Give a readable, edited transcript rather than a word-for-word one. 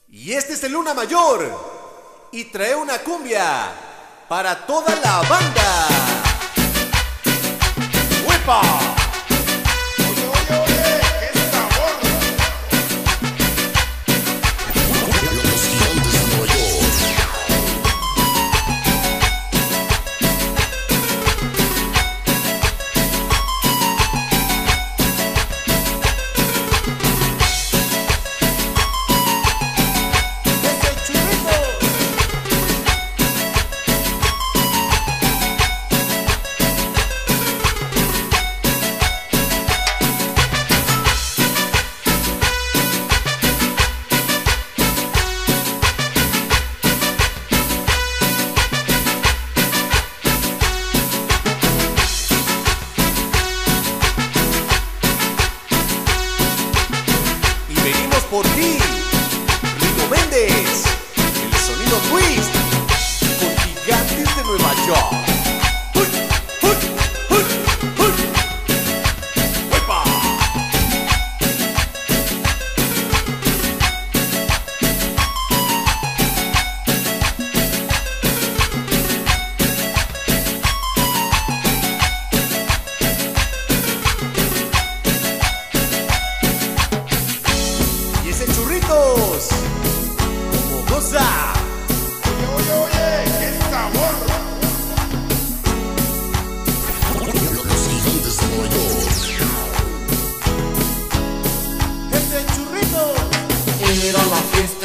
Y este es el Luna Mayor y trae una cumbia para toda la banda. ¡Uepa! Oye, oye, oye, qué sabor. Los gigantes de Nueva York. Ese churrito. Y venimos por ti, Rico Méndez, el sonido twist, con Gigantes de Nueva York. ¡Uy! ¡Uy! ¡Uy! ¡Uy! ¡Uepa! Y ese churritos, como goza. Oye, oye, oye, qué sabor. Los gigantes de Nueva York. Ese churrito. Era la fiesta